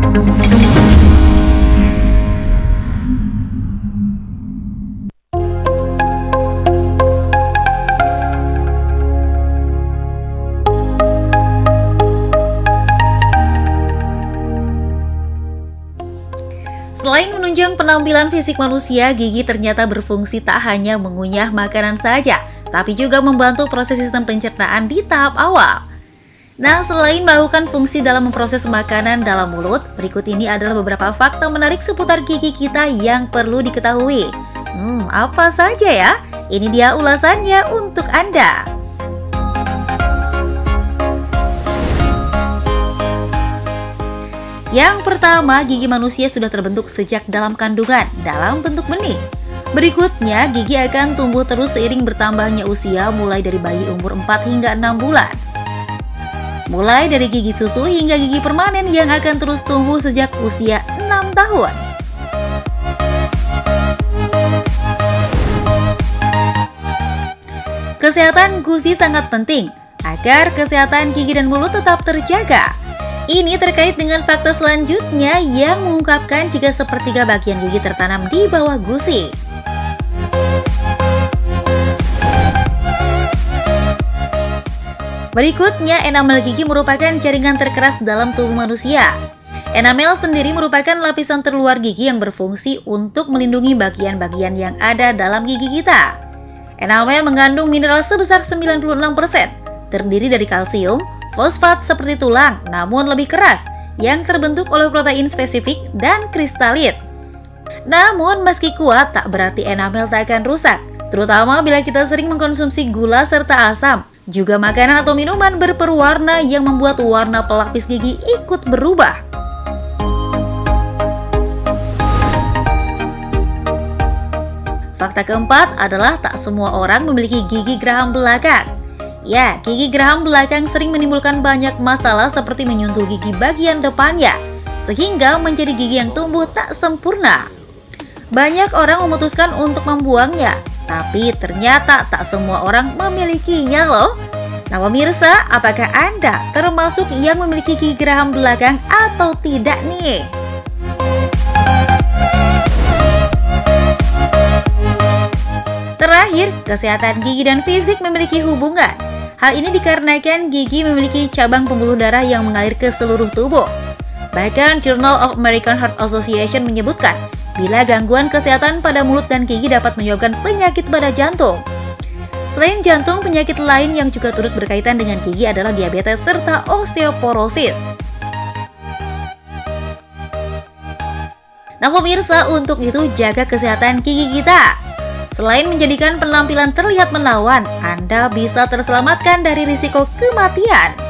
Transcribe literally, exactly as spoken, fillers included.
Selain menunjang penampilan fisik manusia, gigi ternyata berfungsi tak hanya mengunyah makanan saja, tapi juga membantu proses sistem pencernaan di tahap awal. Nah, selain melakukan fungsi dalam memproses makanan dalam mulut, berikut ini adalah beberapa fakta menarik seputar gigi kita yang perlu diketahui. Hmm, apa saja ya? Ini dia ulasannya untuk Anda. Yang pertama, gigi manusia sudah terbentuk sejak dalam kandungan, dalam bentuk benih. Berikutnya, gigi akan tumbuh terus seiring bertambahnya usia mulai dari bayi umur empat hingga enam bulan. Mulai dari gigi susu hingga gigi permanen yang akan terus tumbuh sejak usia enam tahun. Kesehatan gusi sangat penting agar kesehatan gigi dan mulut tetap terjaga. Ini terkait dengan fakta selanjutnya yang mengungkapkan jika sepertiga bagian gigi tertanam di bawah gusi. Berikutnya, enamel gigi merupakan jaringan terkeras dalam tubuh manusia. Enamel sendiri merupakan lapisan terluar gigi yang berfungsi untuk melindungi bagian-bagian yang ada dalam gigi kita. Enamel mengandung mineral sebesar sembilan puluh enam persen, terdiri dari kalsium, fosfat seperti tulang, namun lebih keras, yang terbentuk oleh protein spesifik dan kristalit. Namun meski kuat, tak berarti enamel tak akan rusak, terutama bila kita sering mengkonsumsi gula serta asam. Juga makanan atau minuman berperwarna yang membuat warna pelapis gigi ikut berubah. Fakta keempat adalah tak semua orang memiliki gigi geraham belakang. Ya, gigi geraham belakang sering menimbulkan banyak masalah seperti menyentuh gigi bagian depannya, sehingga menjadi gigi yang tumbuh tak sempurna. Banyak orang memutuskan untuk membuangnya, tapi ternyata tak semua orang memilikinya loh. Nah pemirsa, apakah Anda termasuk yang memiliki gigi geraham belakang atau tidak nih? Terakhir, kesehatan gigi dan fisik memiliki hubungan. Hal ini dikarenakan gigi memiliki cabang pembuluh darah yang mengalir ke seluruh tubuh. Bahkan Journal of American Heart Association menyebutkan, bila gangguan kesehatan pada mulut dan gigi dapat menyebabkan penyakit pada jantung. Selain jantung, penyakit lain yang juga turut berkaitan dengan gigi adalah diabetes serta osteoporosis. Nah pemirsa, untuk itu jaga kesehatan gigi kita. Selain menjadikan penampilan terlihat menawan, Anda bisa terselamatkan dari risiko kematian.